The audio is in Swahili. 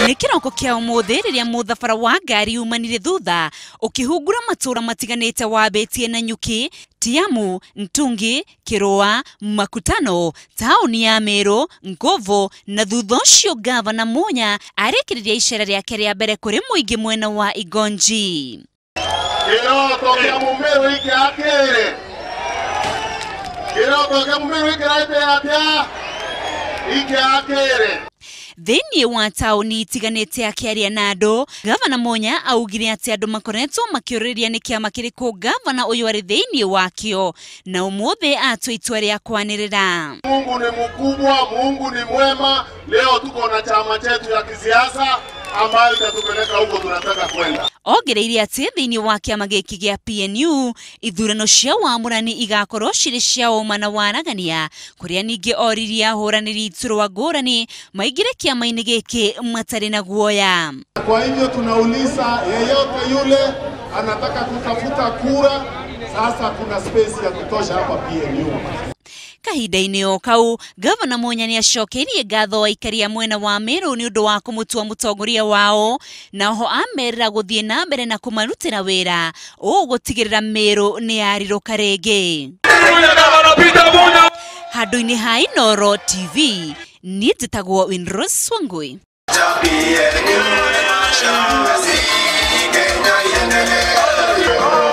Nĩ kĩroko kĩa ũmũthĩ rĩrĩa mũthafara wa ngari umanire thutha ũkĩhungura matũra matiganĩte wambĩtie na Nyuki, Tiamu, Ntungi, Kirũa, Makutano, taũni ya Meru, Ngovo na thutha ũcio Gavana Munya arĩkĩrĩria icera rĩake rĩa mbere kũrĩ mũingĩ mwena wa Igonji. Kĩroko kĩa Mũmeru ikĩakĩre. Kĩroko kĩa Mũmeru ikĩakĩre. Thĩinĩ wa taũni itiganĩte akĩaria na andũ, Gavana Munya augire atĩ andũ makoretwo makĩũrĩria nĩ kĩama kĩrĩkũ gavana ũyũ arĩ thĩinĩ wakĩo, na ũmũthĩ atua itua rĩa kwanĩrĩra. Mungu ni mkubwa, Mungu ni mwema. Leo tuko na chama chetu ya kisiasa ambayo itatupeleka huko tunataka kwenda. Ongereire atĩ thĩinĩ wa kĩama gĩkĩ gĩa PNU ithurano cia wamũrani igakorwo cirĩ cia ũma na waragania, kũrĩa ningĩ oririe ahũranĩri iturwa ngũrani maingĩre kĩama-inĩ gĩkĩ matarĩ na guoya. Kwa hivyo tunauliza yeyote yule anataka kutafuta kura, sasa kuna space ya kutosha hapa PNU. Kahinda-inĩ o kau, Gavana Munya nĩ acokeirie ngatho aikari a mwena wa Meru nĩ ũndũ wa kũmũtua mũtongoria wao, na oho amerĩra gũthiĩ na mbere na kũmarutĩra wĩra gũtigĩrĩra Meru nĩ yarirũka rĩngĩ. Handũ-inĩ ha Inooro TV, niĩ njĩtagwo Winrose Wangui. Oh